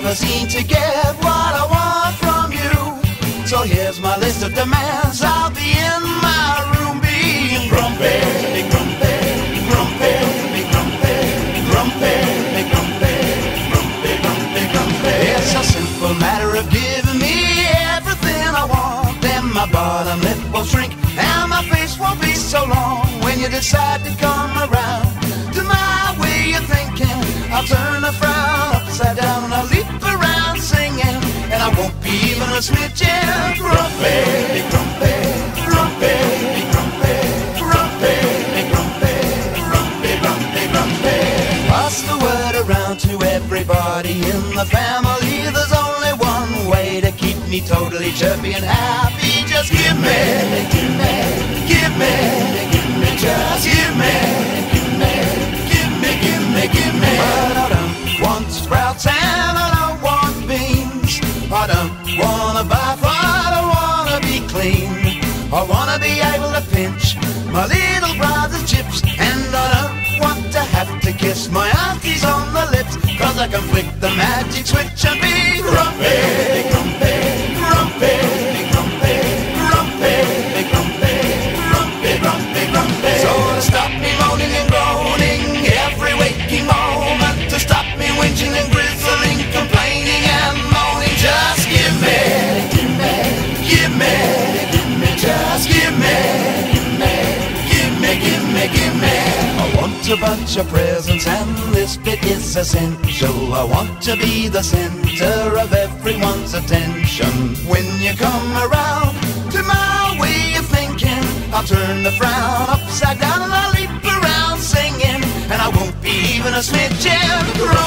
never seem to get what I want from you. So here's my list of demands. I'll be in my room being grumpy, grumpy, grumpy, grumpy, grumpy, grumpy, grumpy, grumpy, grumpy. It's a simple matter of giving me everything I want. Then my bottom lip will shrink and my face won't be so long. When you decide to come around to my way of thinking, I'll turn a frown upside down and I'll leap around singing, and I won't be even a smidgen grumpy, grumpy, grumpy, grumpy, grumpy, grumpy, grumpy, grumpy, grumpy. Pass the word around to everybody in the family. There's only one way to keep me totally chirpy and happy. Just give me, give me, give me, give me, just give me, give me, give me, give me, give me. But I don't want sprouts and I don't want beans. I don't wanna buy for, I don't wanna be clean. I wanna be able to pinch my little brother's chips, and I don't want to have to kiss my aunties on the lips, 'cause I can flick the magic switch and be grumpy, grumpy, grumpy, grumpy, grumpy, grumpy, grumpy, grumpy, grumpy. So to stop me moaning and groaning every waking moment, to stop me whinging and grizzling, complaining and moaning, just give me, give me, give me, give me, just give me, give me, give me, give me, give me. I want a bunch of presents and this bit is essential. I want to be the center of everyone's attention. When you come around to my way of thinking, I'll turn the frown upside down and I'll leap around singing, and I won't be even a smidgen grumpy.